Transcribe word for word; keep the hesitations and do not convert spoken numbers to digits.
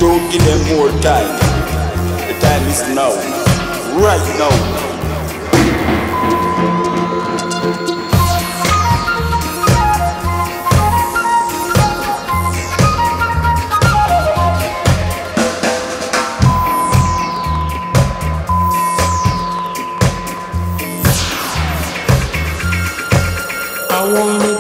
Don't give them more time. The time is now. Right now. I wanna